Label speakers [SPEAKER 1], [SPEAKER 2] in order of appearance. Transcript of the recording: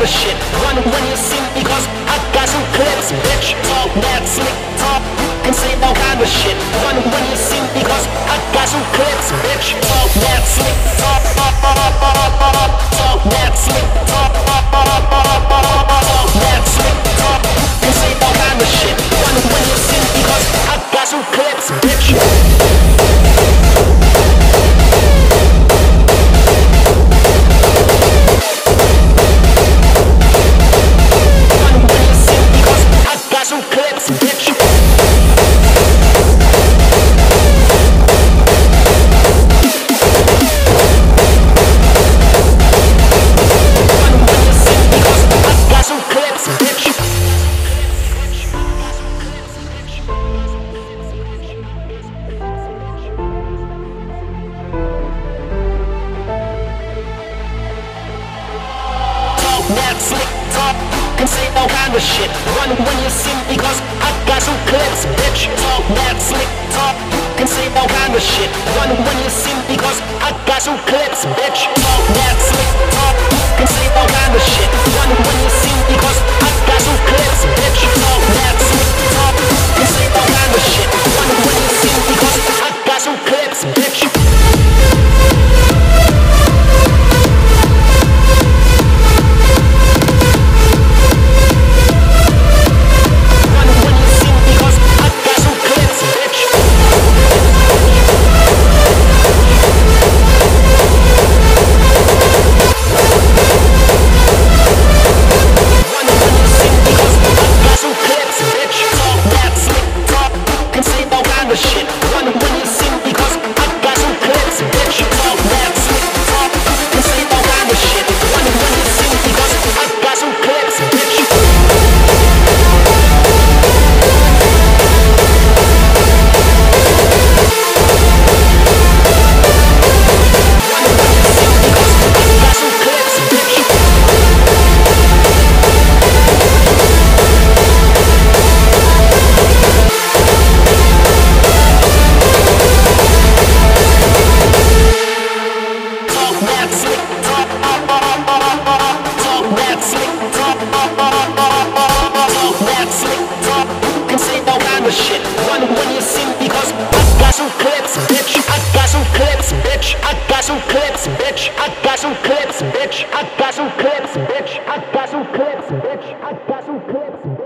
[SPEAKER 1] of shit. Run when you see me, cause I got some clips, bitch. Talk that slick talk, you can say all kind of shit. Run when you see me, cause I got some clips, bitch. Talk that slick talk, talk that slick talk, talk that slick talk, you can say all kind of shit. Run when you see me, cause I got some clips, bitch. That slick talk, you can say all kind of shit. Run when you see me, cause I got some clips, bitch. Talk that slick talk, you can say all kind of shit. Run when you see me, cause I got some clips, bitch. Talk that slick talk, you can say all kind of shit. Run when you see me, cause I got some clips, bitch. Talk that slick talk, you can say all kind of shit. Run when you see me, cause I got some clips, bitch. Shit. Run when you see me, cause I got some clips, bitch. Talk that slick talk, you can say all kind of shit. Run when you see me, cause I got some clips, bitch. Run when you see me, cause I got some clips, bitch. Shit. Run when you see me, cause I got some clips, bitch. I got some clips, bitch. I got some clips, bitch. I got some clips, bitch. I got some clips, bitch. I got some clips, bitch. I got some clips, bitch.